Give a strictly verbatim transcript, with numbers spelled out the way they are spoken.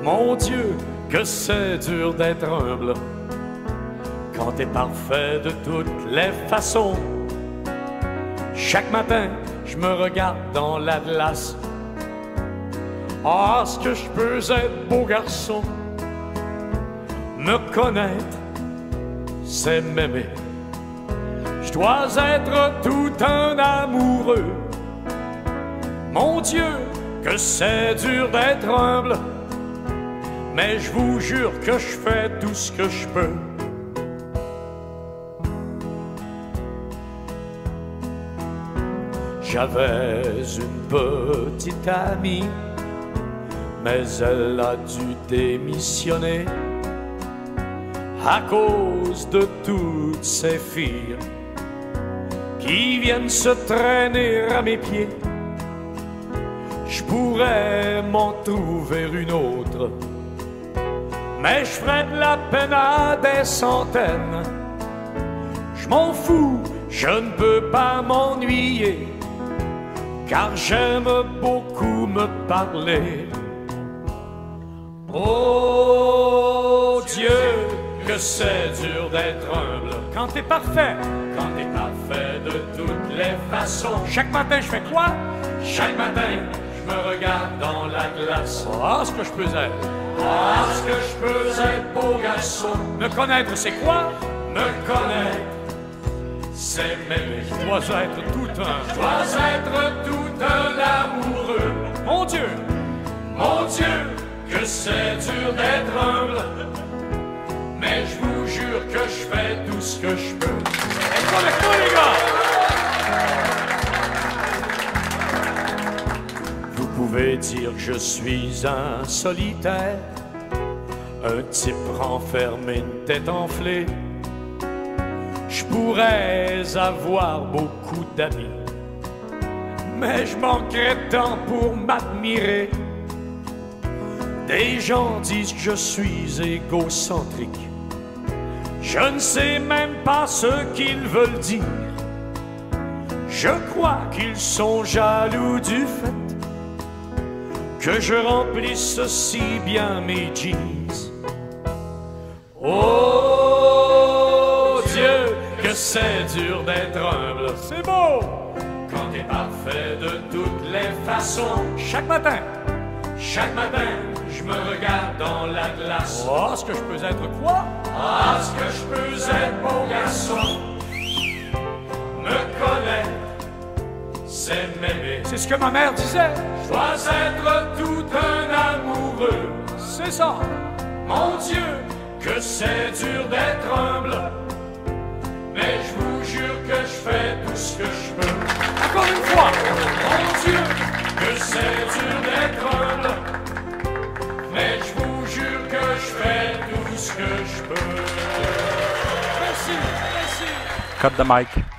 Mon Dieu, que c'est dur d'être humble quand t'es parfait de toutes les façons. Chaque matin, je me regarde dans la glace. Ah, est-ce que je peux être beau garçon? Me connaître, c'est m'aimer. Je dois être tout un amoureux. Mon Dieu, que c'est dur d'être humble, mais je vous jure que je fais tout ce que je peux. J'avais une petite amie, mais elle a dû démissionner à cause de toutes ces filles qui viennent se traîner à mes pieds. Je pourrais m'en trouver une autre, mais je ferais de la peine à des centaines. Je m'en fous, je ne peux pas m'ennuyer, car j'aime beaucoup me parler. Oh Dieu, que c'est dur d'être humble quand t'es parfait, quand t'es parfait de toutes les façons. Chaque matin je fais quoi? Chaque matin je me regarde dans la glace. Ah, ce que je peux être, ah, ce que je peux être beau garçon. Me connaître c'est quoi? Me connaître, c'est m'aimer. Je dois être tout un, je dois être tout un amoureux. Mon Dieu, mon Dieu, que c'est dur d'être humble, mais je vous jure que je fais tout ce que je peux. Êtes-vous avec moi, les gars? Vous pouvez dire que je suis un solitaire, un type renfermé, une tête enflée. Je pourrais avoir beaucoup d'amis, mais je manquerais de temps pour m'admirer. Des gens disent que je suis égocentrique. Je ne sais même pas ce qu'ils veulent dire. Je crois qu'ils sont jaloux du fait que je remplisse si bien mes jeans. Oh Dieu, que c'est dur d'être humble. C'est beau quand t'es parfait de toutes les façons. Chaque matin, chaque matin, je me regarde dans la glace. Oh, est-ce que je peux être quoi? Ah, est-ce que je peux être beau garçon? Me connaître, c'est m'aimer. C'est ce que ma mère disait. Je dois être tout un amoureux. C'est ça. Mon Dieu, que c'est dur d'être humble, mais je vous jure que je fais tout ce que je peux. Encore une fois. Mon Dieu, que c'est dur d'être humble, mais je vous jure que je fais tout ce que je peux. Merci, merci. Cut the mic.